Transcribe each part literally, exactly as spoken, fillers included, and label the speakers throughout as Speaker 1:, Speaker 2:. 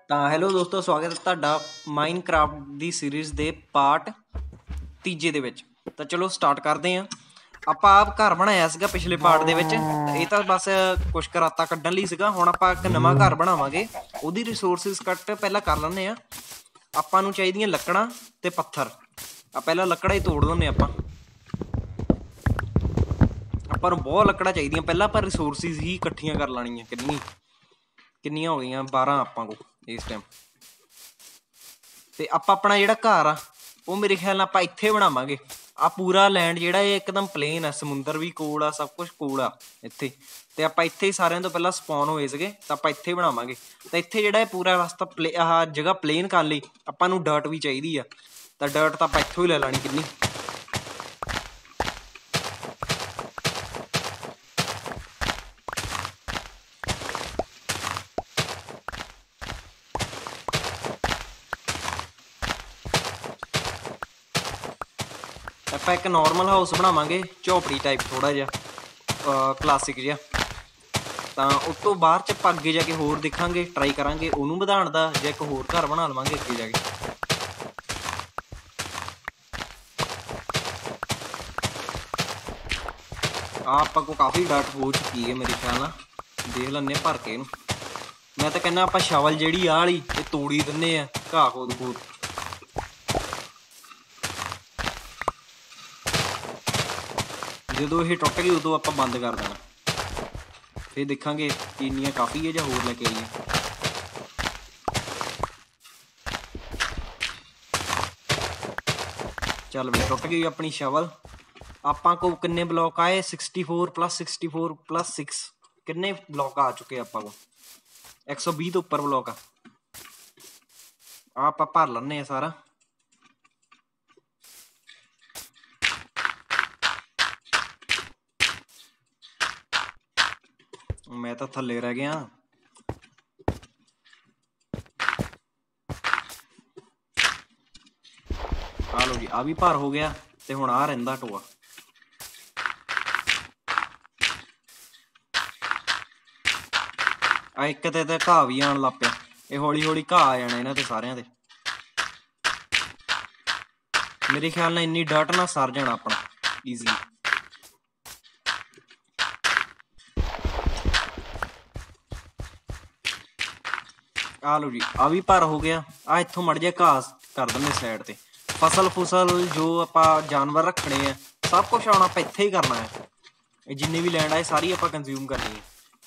Speaker 1: ਤਾਂ ਹੈਲੋ ਦੋਸਤੋ, ਸਵਾਗਤ ਹੈ ਤੁਹਾਡਾ ਮਾਈਨਕ੍ਰਾਫਟ ਦੀ ਸੀਰੀਜ਼ ਦੇ ਪਾਰਟ ਤੀਜੇ ਦੇ ਵਿੱਚ। ਤਾਂ ਚਲੋ ਸਟਾਰਟ ਕਰਦੇ ਹਾਂ। ਆਪਾਂ ਆਪ ਘਰ ਬਣਾਇਆ ਸੀਗਾ ਪਿਛਲੇ ਪਾਰਟ ਦੇ ਵਿੱਚ, ਇਹ ਤਾਂ ਬਸ ਕੁਛ ਕਰਾਤਾ ਕੱਢਣ ਲਈ ਸੀਗਾ। ਹੁਣ ਆਪਾਂ ਇੱਕ ਨਵਾਂ ਘਰ ਬਣਾਵਾਂਗੇ, ਉਹਦੀ ਰਿਸੋਰਸਿਸ ਕੱਟ ਪਹਿਲਾਂ ਕਰ ਲੈਂਦੇ ਹਾਂ। ਆਪਾਂ ਨੂੰ ਚਾਹੀਦੀਆਂ ਲੱਕੜਾਂ ਤੇ ਪੱਥਰ। ਆ ਪਹਿਲਾਂ ਲੱਕੜਾਂ ਹੀ ਤੋੜ ਦਿੰਦੇ ਆਪਾਂ ਆਪਾਂ ਨੂੰ ਬਹੁਤ ਲੱਕੜਾਂ ਚਾਹੀਦੀਆਂ। ਪਹਿਲਾਂ ਆਪਾਂ ਰਿਸੋਰਸਿਸ ਹੀ ਇਕੱਠੀਆਂ ਕਰ ਲੈਣੀਆਂ। ਕਿੰਨੀ ਕਿੰਨੀਆਂ ਹੋ ਗਈਆਂ? ਬਾਰਾਂ ਆਪਾਂ ਕੋਲ ਇਸ ਟਾਈਮ। ਤੇ ਆਪਾਂ ਆਪਣਾ ਜਿਹੜਾ ਘਰ ਆ ਉਹ ਮੇਰੇ ਖਿਆਲ ਨਾਲ ਆਪਾਂ ਇੱਥੇ ਬਣਾਵਾਂਗੇ। ਆਹ ਪੂਰਾ ਲੈਂਡ ਜਿਹੜਾ ਇਹ ਇੱਕਦਮ ਪਲੇਨ ਆ, ਸਮੁੰਦਰ ਵੀ ਕੋਲ ਆ, ਸਭ ਕੁਛ ਕੋਲ ਆ ਇੱਥੇ। ਤੇ ਆਪਾਂ ਇੱਥੇ ਹੀ ਸਾਰਿਆਂ ਤੋਂ ਪਹਿਲਾਂ ਸਪੌਨ ਹੋਏ ਸੀਗੇ, ਤਾਂ ਆਪਾਂ ਇੱਥੇ ਬਣਾਵਾਂਗੇ। ਤਾਂ ਇੱਥੇ ਜਿਹੜਾ ਇਹ ਪੂਰਾ ਰਸਤਾ ਪਲੇ ਆਹ ਜਗ੍ਹਾ ਪਲੇਨ ਕਰਨ ਲਈ ਆਪਾਂ ਨੂੰ ਡਰਟ ਵੀ ਚਾਹੀਦੀ ਆ। ਤਾਂ ਡਰਟ ਤਾਂ ਆਪਾਂ ਇੱਥੋਂ ਹੀ ਲੈ ਲੈਣੀ ਕਿੰਨੀ। ਆਪਾਂ ਇੱਕ ਨੋਰਮਲ ਹਾਊਸ ਬਣਾਵਾਂਗੇ, ਝੋਪੜੀ ਟਾਈਪ ਥੋੜ੍ਹਾ ਜਿਹਾ ਕਲਾਸਿਕ ਜਿਹਾ। ਤਾਂ ਉਸ ਤੋਂ ਬਾਅਦ 'ਚ ਆਪਾਂ ਅੱਗੇ ਜਾ ਕੇ ਹੋਰ ਦੇਖਾਂਗੇ, ਟਰਾਈ ਕਰਾਂਗੇ ਉਹਨੂੰ ਵਧਾਉਣ ਦਾ, ਜਾਂ ਇੱਕ ਹੋਰ ਘਰ ਬਣਾ ਲਵਾਂਗੇ ਅੱਗੇ ਜਾ ਕੇ। ਆਹ ਆਪਾਂ ਕੋਲ ਕਾਫੀ ਡਾਟ ਹੋ ਚੁੱਕੀ ਹੈ ਮੇਰੇ ਖਿਆਲ ਨਾਲ। ਦੇਖ ਲੈਂਦੇ ਭਰ ਕੇ ਇਹਨੂੰ। ਮੈਂ ਤਾਂ ਕਹਿੰਦਾ ਆਪਾਂ ਸ਼ਵਲ ਜਿਹੜੀ ਆਹ ਵਾਲੀ ਇਹ ਤੋੜੀ ਦਿੰਦੇ ਆ, ਘਾਹ ਖੋਦ ਖੋਦ। ਜਦੋਂ ਇਹ ਟੁੱਟ ਗਈ ਉਦੋਂ ਆਪਾਂ ਬੰਦ ਕਰ ਦੇਣਾ। ਫਿਰ ਦੇਖਾਂਗੇ ਕਿੰਨੀਆਂ ਕਾਫੀ ਹੈ ਜਾਂ ਹੋਰ ਲੈ ਕੇ ਆਈਏ। ਚੱਲ ਵੀ ਟੁੱਟ ਗਈ ਆਪਣੀ ਸ਼ਵਲ। ਆਪਾਂ ਕੋਲ ਕਿੰਨੇ ਬਲੋਕ ਆਏ? Sixty four plus sixty four plus six. ਕਿੰਨੇ ਬਲੋਕ ਆ ਚੁੱਕੇ ਆਪਾਂ ਕੋਲ? ਇੱਕ ਸੌ ਵੀਹ ਤੋਂ ਉੱਪਰ ਬਲੋਕ ਆ। ਆ ਆਪਾਂ ਭਰ ਲੈਂਦੇ ਹਾਂ ਸਾਰਾ। ਮੈਂ ਤਾਂ ਥੱਲੇ ਰਹਿ ਗਿਆ। ਆ ਲਓ ਜੀ, ਆ ਵੀ ਭਰ ਹੋ ਗਿਆ। ਤੇ ਹੁਣ ਆ ਰਹਿੰਦਾ ਟੋਆ। ਆ ਇੱਕ ਤੇ ਤੇ ਘਾਹ ਵੀ ਆਉਣ ਲੱਗ ਪਿਆ। ਇਹ ਹੌਲੀ ਹੌਲੀ ਘਾਹ ਆ ਜਾਣਾ ਇਹਨਾਂ ਤੇ ਸਾਰਿਆਂ ਦੇ। ਮੇਰੇ ਖਿਆਲ ਨਾਲ ਇੰਨੀ ਡਰਟ ਨਾਲ ਸਰ ਜਾਣਾ ਆਪਣਾ ਈਜ਼ਲੀ। ਆ ਲਓ ਜੀ, ਆ ਵੀ ਭਰ ਹੋ ਗਿਆ। ਆ ਇੱਥੋਂ ਮੜ ਜਿਹਾ ਘਾਹ ਕਰ ਦਿੰਦੇ ਸਾਈਡ ਤੇ। ਫਸਲ ਫੁਸਲ ਜੋ ਆਪਾਂ ਜਾਨਵਰ ਰੱਖਣੇ ਆ, ਸਭ ਕੁਛ ਆਉਣਾ ਆਪਾਂ ਇੱਥੇ ਹੀ ਕਰਨਾ ਹੈ। ਇਹ ਜਿੰਨੀ ਵੀ ਲੈਂਡ ਆ ਇਹ ਸਾਰੀ ਆਪਾਂ ਕੰਜ਼ਿਊਮ ਕਰਨੀ ਹੈ।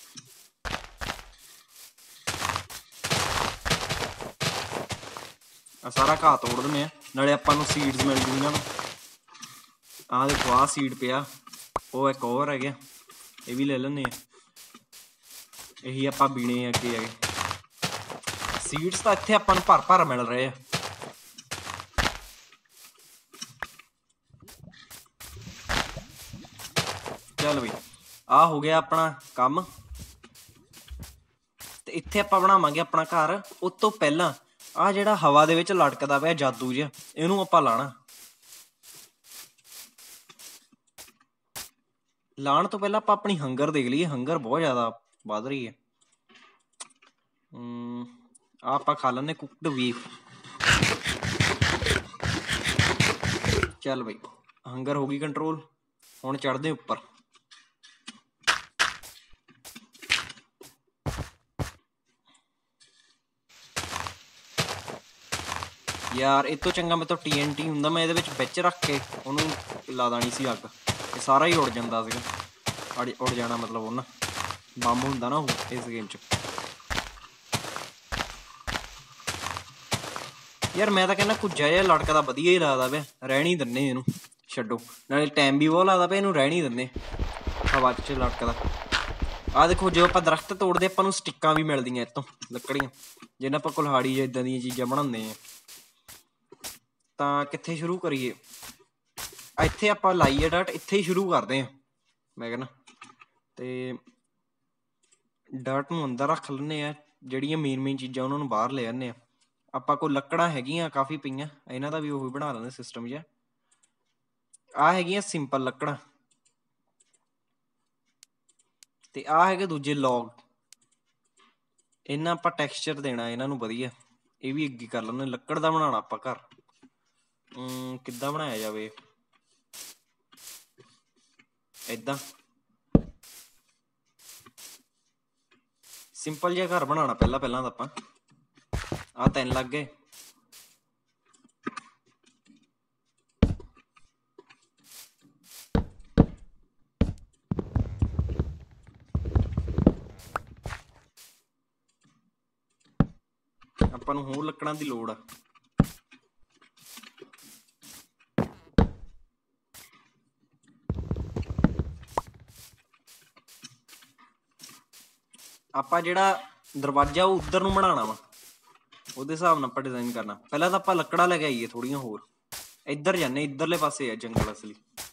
Speaker 1: ਆ ਸਾਰਾ ਘਾਹ ਤੋੜ ਦਿੰਦੇ ਆ, ਨਾਲੇ ਆਪਾਂ ਨੂੰ ਸੀਡਸ ਮਿਲ ਜੂ ਇਹਨਾਂ ਨੂੰ। ਆਹ ਦੇਖੋ, ਆਹ ਸੀਡ ਪਿਆ, ਉਹ ਇੱਕ ਹੋਰ ਹੈਗਾ, ਇਹ ਵੀ ਲੈ ਲੈਂਦੇ ਆ। ਇਹੀ ਆਪਾਂ ਬੀਣੇ ਅੱਗੇ ਹੈਗੇ। ਸੀਡਸ ਤਾਂ ਇੱਥੇ ਆਪਾਂ ਨੂੰ ਭਰ ਭਰ ਮਿਲ ਰਹੇ ਆ। ਚੱਲ ਬਈ, ਆਹ ਹੋ ਗਿਆ ਆਪਣਾ ਕੰਮ। ਤੇ ਇੱਥੇ ਆਪਾਂ ਬਣਾਵਾਂਗੇ ਆਪਣਾ ਘਰ। ਉਸ ਤੋਂ ਪਹਿਲਾਂ ਆਹ ਜਿਹੜਾ ਹਵਾ ਦੇ ਵਿੱਚ ਲਟਕਦਾ ਪਿਆ ਜਾਦੂ ਜਿਹਾ, ਇਹਨੂੰ ਆਪਾਂ ਲਾਣਾ। ਲਾਉਣ ਤੋਂ ਪਹਿਲਾਂ ਆਪਾਂ ਆਪਣੀ ਹੰਗਰ ਦੇਖ ਲਈਏ। ਹੰਗਰ ਬਹੁਤ ਜ਼ਿਆਦਾ ਵੱਧ ਰਹੀ ਹੈ। ਹਮ ਆ ਆਪਾਂ ਖਾ ਲੈਂਦੇ ਕੁੱਕਡ ਬੀਫ। ਚੱਲ ਬਈ, ਹੰਗਰ ਹੋ ਗਈ ਕੰਟਰੋਲ। ਹੁਣ ਚੜ੍ਹਦੇ ਉੱਪਰ। ਯਾਰ ਇਹ ਤੋਂ ਚੰਗਾ ਮੇਰੇ ਤੋਂ ਟੀ ਐਨ ਟੀ ਹੁੰਦਾ, ਮੈਂ ਇਹਦੇ ਵਿੱਚ ਵਿੱਚ ਰੱਖ ਕੇ ਉਹਨੂੰ ਲਾ ਦੇਣੀ ਸੀ ਅੱਗ। ਇਹ ਸਾਰਾ ਹੀ ਉੜ ਜਾਂਦਾ ਸੀਗਾ। ਅੜ ਉੜ ਜਾਣਾ ਮਤਲਬ ਉਹ ਨਾ ਬੰਬ ਹੁੰਦਾ ਨਾ ਉਹ ਇਸ ਗੇਮ 'ਚ। ਯਾਰ ਮੈਂ ਤਾਂ ਕਹਿੰਦਾ ਕੁੱਜਾ ਜਿਹਾ ਲੜਕਦਾ ਵਧੀਆ ਹੀ ਲੱਗਦਾ ਪਿਆ। ਰਹਿਣ ਹੀ ਦਿੰਦੇ ਇਹਨੂੰ, ਛੱਡੋ। ਨਾਲੇ ਟਾਈਮ ਵੀ ਬਹੁਤ ਲੱਗਦਾ ਪਿਆ, ਇਹਨੂੰ ਰਹਿਣ ਹੀ ਦਿੰਦੇ ਹਵਾ 'ਚ ਲੜਕਦਾ। ਆਹ ਦੇਖੋ, ਜਦੋਂ ਆਪਾਂ ਦਰਖਤ ਤੋੜਦੇ ਆਪਾਂ ਨੂੰ ਸਟਿੱਕਾਂ ਵੀ ਮਿਲਦੀਆਂ ਇੱਥੋਂ, ਲੱਕੜੀਆਂ, ਜਿਹਨਾਂ ਆਪਾਂ ਕੁਲਹਾੜੀ ਜਾਂ ਇੱਦਾਂ ਦੀਆਂ ਚੀਜ਼ਾਂ ਬਣਾਉਂਦੇ ਹਾਂ। ਤਾਂ ਕਿੱਥੇ ਸ਼ੁਰੂ ਕਰੀਏ? ਇੱਥੇ ਆਪਾਂ ਲਾਈਏ ਡਾਟ, ਇੱਥੇ ਹੀ ਸ਼ੁਰੂ ਕਰਦੇ ਹਾਂ ਮੈਂ ਕਹਿੰਦਾ। ਤੇ ਡਰਟ ਨੂੰ ਅੰਦਰ ਰੱਖ ਲੈਂਦੇ ਹਾਂ, ਜਿਹੜੀਆਂ ਮੇਨ ਮੇਨ ਚੀਜ਼ਾਂ ਉਹਨਾਂ ਨੂੰ ਬਾਹਰ ਲੈ ਆਉਂਦੇ ਹਾਂ। ਆਪਾਂ ਕੋਲ ਲੱਕੜਾਂ ਹੈਗੀਆਂ ਕਾਫੀ ਪਈਆਂ, ਇਹਨਾਂ ਦਾ ਵੀ ਉਹੀ ਬਣਾ ਲੈਂਦੇ ਸਿਸਟਮ ਜਿਹਾ। ਆਹ ਹੈਗੀਆਂ ਸਿੰਪਲ ਲੱਕੜਾਂ, ਤੇ ਆਹ ਹੈਗੇ ਦੂਜੇ ਲੌਗ। ਇਹਨਾਂ ਆਪਾਂ ਟੈਕਸਚਰ ਦੇਣਾ ਇਹਨਾਂ ਨੂੰ ਵਧੀਆ। ਇਹ ਵੀ ਅੱਗੇ ਕਰ ਲੈਂਦੇ। ਲੱਕੜ ਦਾ ਬਣਾਉਣਾ ਆਪਾਂ ਘਰ। ਹਮ ਕਿੱਦਾਂ ਬਣਾਇਆ ਜਾਵੇ? ਏਦਾਂ ਸਿੰਪਲ ਜਿਹਾ ਘਰ ਬਣਾਉਣਾ ਪਹਿਲਾਂ ਪਹਿਲਾਂ ਤਾਂ ਆਪਾਂ। ਆਹ ਤਿੰਨ ਲੱਗ ਗਏ। ਆਪਾਂ ਨੂੰ ਹੋਰ ਲੱਕੜਾਂ ਦੀ ਲੋੜ ਆ। ਆਪਾਂ ਜਿਹੜਾ ਦਰਵਾਜ਼ਾ ਉਹ ਉੱਧਰ ਨੂੰ ਬਣਾਉਣਾ ਵਾ, ਉਹਦੇ ਹਿਸਾਬ ਨਾਲ ਆਪਾਂ ਡਿਜ਼ਾਈਨ ਕਰਨਾ। ਪਹਿਲਾਂ ਤਾਂ ਆਪਾਂ ਲੱਕੜਾਂ ਲੈ ਕੇ ਆਈਏ ਥੋੜੀਆਂ ਹੋਰ। ਇੱਧਰ ਜਾਂਦੇ, ਇੱਧਰਲੇ ਪਾਸੇ ਆ ਜੰਗਲ ਅਸਲੀ।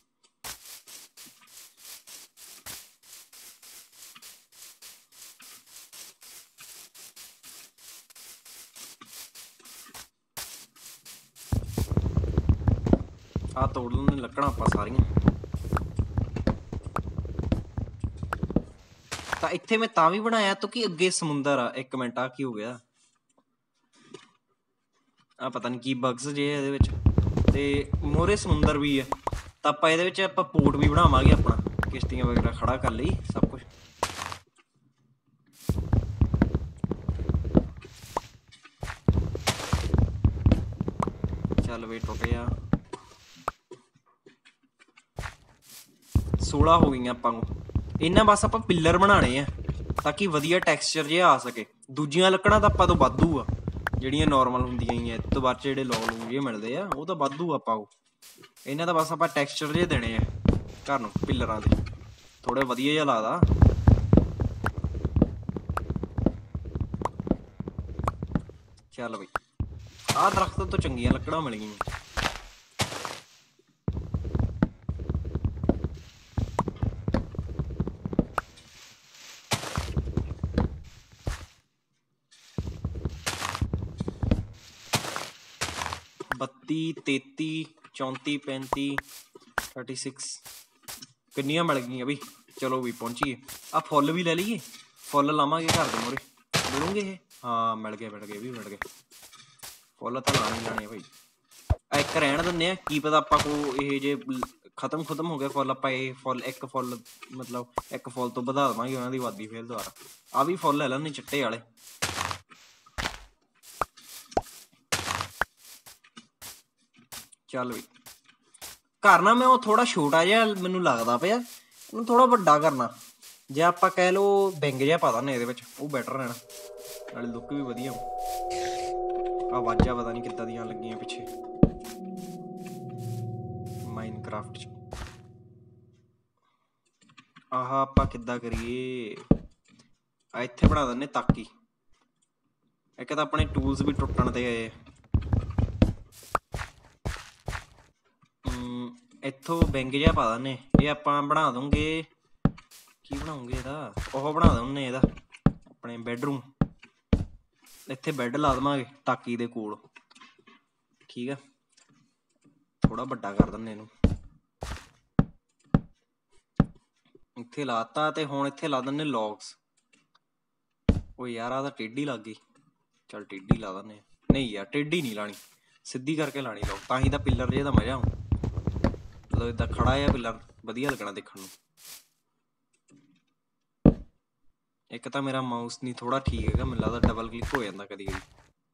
Speaker 1: ਆਹ ਤੋੜ ਲੈਂਦੇ ਲੱਕੜਾਂ ਆਪਾਂ ਸਾਰੀਆਂ। ਤਾਂ ਇੱਥੇ ਮੈਂ ਤਾਂ ਵੀ ਬਣਾਇਆ ਕਿਉਂਕਿ ਅੱਗੇ ਸਮੁੰਦਰ ਆ। ਇੱਕ ਮਿੰਟ, ਆ ਕੀ ਹੋ ਗਿਆ? ਆ ਪਤਾ ਨੀ ਕੀ ਬਗਸ ਜੇ ਇਹਦੇ ਵਿੱਚ, ਤੇ ਮੋਹਰੇ ਸਮੁੰਦਰ ਵੀ ਆ। ਤਾਂ ਆਪਾਂ ਇਹਦੇ ਵਿੱਚ ਆਪਾਂ ਪੋਰਟ ਵੀ ਬਣਾਵਾਂਗੇ ਆਪਣਾ, ਕਿਸ਼ਤੀਆਂ ਵਗੈਰਾ ਖੜਾ ਕਰ ਲਈ ਸਭ ਕੁਛ। ਚੱਲ ਵੇ ਟੁੱਟ ਗਿਆ। ਸੋਲਾਂ ਹੋ ਗਈਆਂ ਆਪਾਂ ਨੂੰ। ਇਹਨਾਂ ਬਸ ਆਪਾਂ ਪਿੱਲਰ ਬਣਾਉਣੇ ਆ ਤਾਂ ਕਿ ਵਧੀਆ ਟੈਕਸਚਰ ਜਿਹਾ ਆ ਸਕੇ। ਦੂਜੀਆਂ ਲੱਕੜਾਂ ਤਾਂ ਆਪਾਂ ਤੋਂ ਵਾਧੂ ਆ, ਜਿਹੜੀਆਂ ਨੋਰਮਲ ਹੁੰਦੀਆਂ ਹੀ ਆ। ਇਹ ਤੋਂ ਬਾਅਦ ਜਿਹੜੇ ਲੌ ਲੂ ਜਿਹੇ ਮਿਲਦੇ ਆ ਉਹ ਤਾਂ ਵਾਧੂ ਆਪਾਂ ਉਹ। ਇਹਨਾਂ ਦਾ ਬਸ ਆਪਾਂ ਟੈਕਸਚਰ ਜਿਹੇ ਦੇਣੇ ਆ ਘਰ ਨੂੰ ਪਿੱਲਰਾਂ ਦੇ, ਥੋੜੇ ਵਧੀਆ ਜਿਹਾ ਲੱਗਦਾ। ਚੱਲ ਬਈ, ਆਹ ਦਰਖਤ ਤੋਂ ਚੰਗੀਆਂ ਲੱਕੜਾਂ ਮਿਲ ਗਈਆਂ। ਬੱਤੀ, ਤੇਤੀ, ਚੌਂਤੀ, ਪੈਂਤੀ, ਥਰਟੀ ਸਿਕਸ ਕਿੰਨੀਆਂ ਮਿਲ ਗਈਆਂ ਬਈ। ਚਲੋ ਵੀ ਪਹੁੰਚੀਏ। ਆਹ ਫੁੱਲ ਵੀ ਲੈ ਲਈਏ, ਫੁੱਲ ਲਾਵਾਂਗੇ ਘਰ ਦੇ ਮੂਹਰੇ। ਮਿਲੂਗੇ ਇਹ? ਹਾਂ ਮਿਲ ਗਏ, ਮਿਲ ਗਏ ਵੀ ਮਿਲ ਗਏ। ਫੁੱਲ ਤਾਂ ਲਾਣੇ ਲਾਣੇ ਭਾਈ। ਆ ਇੱਕ ਰਹਿਣ ਦਿੰਦੇ ਆ, ਕੀ ਪਤਾ ਆਪਾਂ ਕੋ ਇਹ ਜੇ ਖਤਮ ਖਤਮ ਹੋ ਗਏ ਫੁੱਲ, ਆਪਾਂ ਇਹ ਫੁੱਲ ਇੱਕ ਫੁੱਲ ਮਤਲਬ ਇੱਕ ਫੁੱਲ ਤੋਂ ਵਧਾ ਦੇਵਾਂਗੇ ਉਹਨਾਂ ਦੀ ਆਬਾਦੀ ਫੇਰ ਦੁਬਾਰਾ। ਆਹ ਵੀ ਫੁੱਲ ਲੈ ਲੈਂਦੇ ਚਿੱਟੇ ਵਾਲੇ। ਚੱਲ ਵੀ ਘਰ ਨਾ ਮੈਂ ਉਹ ਥੋੜਾ ਛੋਟਾ ਜਿਹਾ ਮੈਨੂੰ ਲੱਗਦਾ ਪਿਆ, ਉਹਨੂੰ ਥੋੜਾ ਵੱਡਾ ਕਰਨਾ। ਜੇ ਆਪਾਂ ਕਹਿ ਲਓ ਬਿੰਗ ਜਿਹਾ ਪਾ ਦਿੰਦੇ ਇਹਦੇ ਵਿੱਚ, ਉਹ ਬੈਟਰ ਰਹਿਣਾ, ਨਾਲੇ ਲੁੱਕ ਵੀ ਵਧੀਆ। ਆਵਾਜ਼ਾਂ ਪਤਾ ਨੀ ਕਿੱਦਾਂ ਦੀਆਂ ਲੱਗੀਆਂ ਪਿੱਛੇ ਮਾਈਨਕ੍ਰਾਫਟ ਚ। ਆਹ ਆਪਾਂ ਕਿੱਦਾਂ ਕਰੀਏ? ਆ ਇੱਥੇ ਬਣਾ ਦਿੰਦੇ ਤਾਕੀ। ਇੱਕ ਤਾਂ ਆਪਣੇ ਟੂਲਸ ਵੀ ਟੁੱਟਣ ਤੇ ਆਏ। ਇੱਥੋਂ ਬਿੰਗ ਜਿਹਾ ਪਾ ਦਿੰਦੇ। ਇਹ ਆਪਾਂ ਬਣਾ ਦੂੰਗੇ, ਕੀ ਬਣਾਉਂਗੇ ਇਹਦਾ? ਉਹ ਬਣਾ ਦਿੰਦੇ ਇਹਦਾ ਆਪਣੇ ਬੈਡਰੂਮ। ਇੱਥੇ ਬੈੱਡ ਲਾ ਦੇਵਾਂਗੇ ਤਾਕੀ ਦੇ ਕੋਲ, ਠੀਕ ਆ। ਥੋੜਾ ਵੱਡਾ ਕਰ ਦਿੰਦੇ ਇਹਨੂੰ। ਇੱਥੇ ਲਾਤਾ ਤੇ ਹੁਣ ਇੱਥੇ ਲਾ ਦਿੰਦੇ ਲੌਗਸ। ਉਹ ਯਾਰ ਆਹ ਤਾਂ ਟੇਢੀ ਲੱਗ ਗਈ। ਚੱਲ ਟੇਢੀ ਲਾ ਦਿੰਦੇ। ਨਹੀਂ ਯਾਰ ਟੇਢੀ ਨਹੀਂ ਲਾਣੀ, ਸਿੱਧੀ ਕਰਕੇ ਲਾਣੀ ਲਓ, ਤਾਂ ਹੀ ਤਾਂ ਪਿੱਲਰ ਜਿਹੇ ਦਾ ਮਜ਼ਾ ਆਉਂ। ਮਤਲਬ ਏਦਾਂ ਖੜਾ ਆ ਪਿੱਲਰ, ਵਧੀਆ ਲੱਗਣਾ ਦੇਖਣ ਨੂੰ। ਇੱਕ ਤਾਂ ਮੇਰਾ ਮਾਊਸ ਨਹੀਂ ਥੋੜਾ ਠੀਕ ਹੈਗਾ, ਮੈਨੂੰ ਲੱਗਦਾ ਡਬਲ ਕਲਿੱਕ ਹੋ ਜਾਂਦਾ ਕਦੀ ਕਦੀ।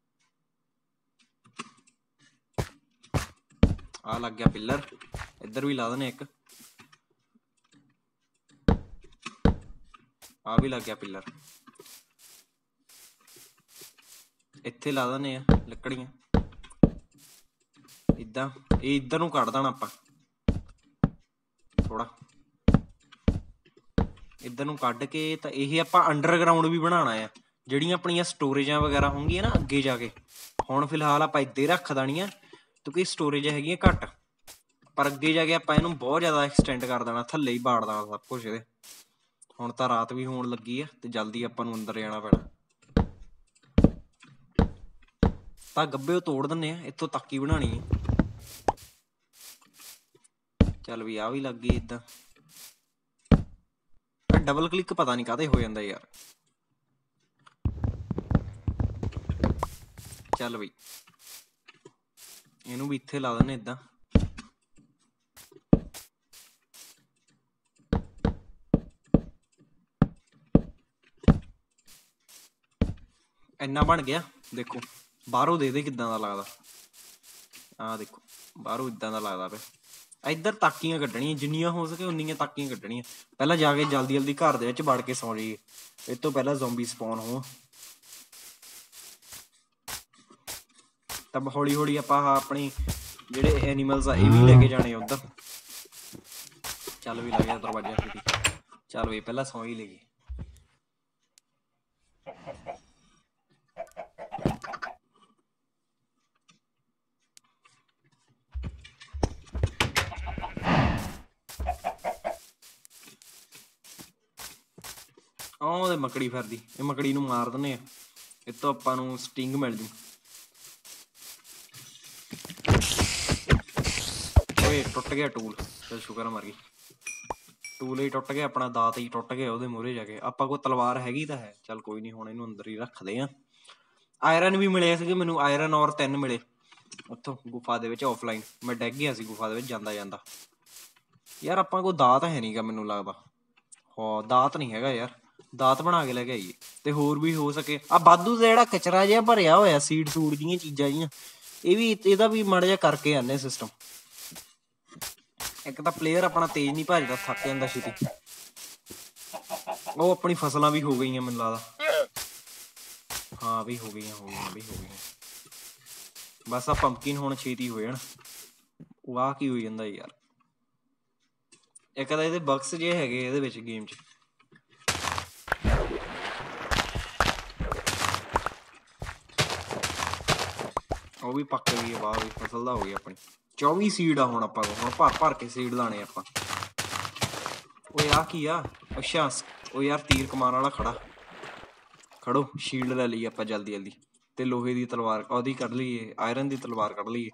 Speaker 1: ਆਹ ਲੱਗ ਗਿਆ ਪਿੱਲਰ। ਇੱਧਰ ਵੀ ਲਾ ਦਿੰਦੇ ਇੱਕ। ਆਹ ਵੀ ਲੱਗ ਗਿਆ ਪਿੱਲਰ। ਇੱਥੇ ਲਾ ਦਿੰਦੇ ਆ ਲੱਕੜੀਆਂ ਇੱਦਾਂ। ਇਹ ਇੱਧਰ ਨੂੰ ਕੱਢ ਦੇਣਾ ਆਪਾਂ ਥੋੜਾ, ਇੱਧਰ ਨੂੰ ਕੱਢ ਕੇ। ਤਾਂ ਇਹ ਆਪਾਂ ਅੰਡਰਗਰਾਊਂਡ ਵੀ ਬਣਾਉਣਾ ਆ, ਜਿਹੜੀਆਂ ਆਪਣੀਆਂ ਸਟੋਰੇਜਾਂ ਵਗੈਰਾ ਹੋਣਗੀਆਂ ਨਾ ਅੱਗੇ ਜਾ ਕੇ। ਹੁਣ ਫਿਲਹਾਲ ਆਪਾਂ ਇੱਦਾਂ ਹੀ ਰੱਖ ਦੇਣੀਆਂ ਕਿਉਂਕਿ ਸਟੋਰੇਜ ਹੈਗੀਆਂ ਘੱਟ, ਪਰ ਅੱਗੇ ਜਾ ਕੇ ਆਪਾਂ ਇਹਨੂੰ ਬਹੁਤ ਜ਼ਿਆਦਾ ਐਕਸਟੈਂਡ ਕਰ ਦੇਣਾ, ਥੱਲੇ ਹੀ ਬਾੜ ਦੇਣਾ ਸਭ ਕੁਛ ਇਹਦੇ। ਹੁਣ ਤਾਂ ਰਾਤ ਵੀ ਹੋਣ ਲੱਗੀ ਆ ਤੇ ਜਲਦੀ ਆਪਾਂ ਨੂੰ ਅੰਦਰ ਜਾਣਾ ਪੈਣਾ। ਤਾਂ ਗੱਬੇ ਉਹ ਤੋੜ ਦਿੰਦੇ ਆ, ਇੱਥੋਂ ਤਾਕੀ ਬਣਾਉਣੀ ਹੈ। ਚੱਲ ਵੀ ਆਹ ਵੀ ਲੱਗ ਗਈ ਏਦਾਂ। ਡਬਲ ਕਲਿੱਕ ਪਤਾ ਨੀ ਕਾਹਦੇ ਹੋ ਜਾਂਦਾ ਯਾਰ। ਚੱਲ ਬਈ ਇਹਨੂੰ ਵੀ ਇੱਥੇ ਲਾ ਦਿੰਦੇ ਏਦਾਂ। ਇੰਨਾ ਬਣ ਗਿਆ ਦੇਖੋ। ਬਾਹਰੋਂ ਦੇ ਦੇ ਕਿੱਦਾਂ ਦਾ ਲੱਗਦਾ। ਆਹ ਦੇਖੋ ਬਾਹਰੋਂ ਇੱਦਾਂ ਦਾ ਲੱਗਦਾ ਪਿਆ। ਇੱਧਰ ਤਾਕੀਆਂ ਕੱਢਣੀਆਂ ਜਿੰਨੀਆਂ ਹੋ ਸਕੇ ਉਨੀਆਂ ਤਾਕੀਆਂ ਕੱਢਣੀਆਂ। ਪਹਿਲਾਂ ਜਾ ਕੇ ਜਲਦੀ ਜਲਦੀ ਘਰ ਦੇ ਵਿੱਚ ਵੜ ਕੇ ਸੌਂ ਜਾਈਏ ਇਹ ਤੋਂ ਪਹਿਲਾਂ ਜ਼ੋਂਬੀ ਸਪੌਨ ਹੋਣ। ਤਾਂ ਹੌਲੀ ਹੌਲੀ ਆਪਾਂ ਆਪਣੀ ਜਿਹੜੇ ਐਨੀਮਲਸ ਆ ਇਹ ਵੀ ਲੈ ਕੇ ਜਾਣੇ ਉੱਧਰ। ਚੱਲ ਵੀ ਲੱਗਿਆ ਦਰਵਾਜ਼ਾ ਛੇਤੀ। ਚੱਲ ਵੀ ਪਹਿਲਾਂ ਸੌਂ ਹੀ ਲਈਏ। ਆਹ ਉਹਦੇ ਮੱਕੜੀ ਫਿਰਦੀ। ਇਹ ਮੱਕੜੀ ਨੂੰ ਮਾਰ ਦਿੰਦੇ ਆ। ਇਹ ਤੋਂ ਆਪਾਂ ਨੂੰ ਸਟਿੰਗ ਮਿਲ ਜੂ। ਓਏ ਟੁੱਟ ਗਿਆ ਟੂਲ। ਚੱਲ ਸ਼ੁਕਰ ਮਰ ਗਈ। ਟੂਲ ਹੀ ਟੁੱਟ ਗਿਆ ਆਪਣਾ। ਦਾਤ ਹੀ ਟੁੱਟ ਗਿਆ ਉਹਦੇ ਮੂਹਰੇ ਜਾ ਕੇ। ਆਪਾਂ ਕੋਲ ਤਲਵਾਰ ਹੈਗੀ ਤਾਂ ਹੈ। ਚੱਲ ਕੋਈ ਨੀ ਹੁਣ ਇਹਨੂੰ ਅੰਦਰ ਹੀ ਰੱਖਦੇ ਆ। ਆਇਰਨ ਵੀ ਮਿਲੇ ਸੀਗੇ ਮੈਨੂੰ। ਆਇਰਨ ਔਰ ਤਿੰਨ ਮਿਲੇ ਉੱਥੋਂ ਗੁਫਾ ਦੇ ਵਿੱਚ ਆਫਲਾਈਨ। ਮੈਂ ਡਿੱਗ ਗਿਆ ਸੀ ਗੁਫਾ ਦੇ ਵਿੱਚ ਜਾਂਦਾ ਜਾਂਦਾ। ਯਾਰ ਆਪਾਂ ਕੋਲ ਦਾਤ ਹੈ ਨੀ ਗਾ ਮੈਨੂੰ ਲੱਗਦਾ। ਹਾਂ ਦਾਤ ਨੀ ਹੈਗਾ ਯਾਰ। ਦਾਤ ਬਣਾ ਕੇ ਲੈ ਕੇ ਆਈਏ। ਤੇ ਹੋਰ ਵੀ ਹੋ ਸਕੇ ਆ ਵਾਧੂ ਦਾ ਜਿਹੜਾ ਕਚਰਾ ਜਿਹਾ ਭਰਿਆ ਹੋਇਆ ਸੀਡ ਸੂਡ ਜਿਹੀਆਂ ਚੀਜ਼ਾਂ ਜਿਹੀਆਂ ਇਹ ਵੀ ਇਹਦਾ ਵੀ ਮਾੜਾ ਜਿਹਾ ਕਰਕੇ ਆਨੇ ਸਿਸਟਮ। ਇੱਕ ਤਾਂ ਪਲੇਅਰ ਆਪਣਾ ਤੇਜ਼ ਨਹੀਂ ਭੱਜਦਾ ਥੱਕ ਜਾਂਦਾ ਛੇਤੀ। ਉਹ ਆਪਣੀ ਫਸਲਾਂ ਵੀ ਹੋ ਗਈਆਂ ਮੈਨੂੰ ਲੱਗਦਾ। ਹਾਂ ਵੀ ਹੋ ਗਈਆਂ ਹੋ ਗਈਆਂ ਵੀ ਹੋ ਗਈਆਂ। ਬਸ ਆ ਪੰਪਕਿਨ ਹੁਣ ਛੇਤੀ ਹੋ ਜਾਣ। ਵਾਹ ਕੀ ਹੋਈ ਜਾਂਦਾ ਯਾਰ। ਇੱਕ ਤਾਂ ਇਹਦੇ ਬਕਸ ਜਿਹੇ ਹੈਗੇ ਇਹਦੇ ਵਿੱਚ ਗੇਮ 'ਚ। ਉਹ ਵੀ ਪੱਕ ਗਈ। ਵਾਹ ਵੀ ਫਸਲ ਦਾ ਹੋ ਗਈ ਆਪਣੀ। ਚੌਵੀ ਸੀਡ ਆ ਹੁਣ ਆਪਾਂ ਕੋਲ। ਹੁਣ ਭਰ ਭਰ ਕੇ ਸੀਡ ਲਾਣੇ ਆਪਾਂ। ਉਹ ਆਹ ਕੀ ਆ। ਅੱਛਾ ਉਹ ਯਾਰ ਤੀਰ ਕਮਾਨ ਵਾਲਾ ਖੜਾ। ਖੜੋ ਸ਼ੀਲਡ ਲੈ ਲਈਏ ਆਪਾਂ ਜਲਦੀ ਜਲਦੀ। ਤੇ ਲੋਹੇ ਦੀ ਤਲਵਾਰ ਉਹਦੀ ਕੱਢ ਲਈਏ। ਆਇਰਨ ਦੀ ਤਲਵਾਰ ਕੱਢ ਲਈਏ।